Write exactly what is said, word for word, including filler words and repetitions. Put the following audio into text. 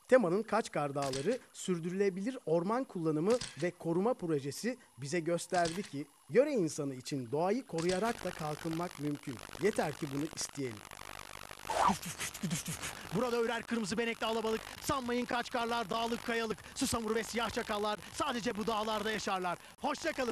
Temanın Kaçkar Dağları sürdürülebilir orman kullanımı ve koruma projesi bize gösterdi ki yöre insanı için doğayı koruyarak da kalkınmak mümkün. Yeter ki bunu isteyelim. Burada örer kırmızı benekli alabalık. Sanmayın Kaçkarlar dağlık kayalık. Susamur ve siyah çakallar sadece bu dağlarda yaşarlar. Hoşça kalın.